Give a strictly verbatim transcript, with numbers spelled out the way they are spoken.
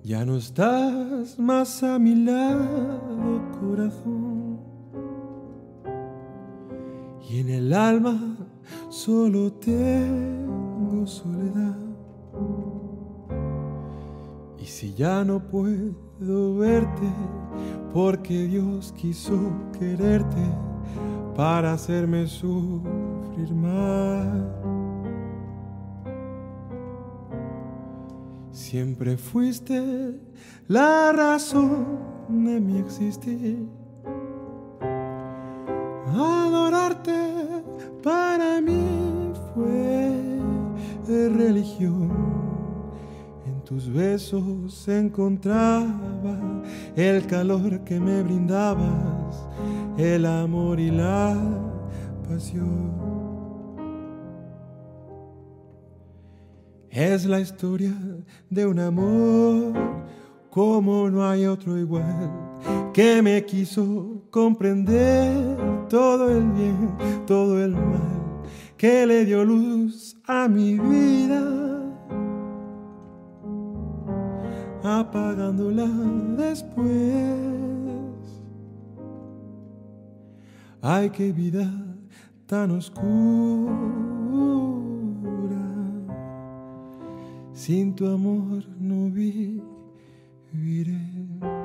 Ya no estás más a mi lado, corazón, y en el alma solo tengo soledad. Y si ya no puedo verte, porque Dios quiso quererte para hacerme sufrir más. Siempre fuiste la razón de mi existir. Adorarte para mí fue religión. En tus besos encontraba el calor que me brindabas, el amor y la pasión. Es la historia de un amor como no hay otro igual, que me quiso comprender todo el bien, todo el mal, que le dio luz a mi vida, apagándola después. Ay, qué vida tan oscura, sin tu amor no viviré.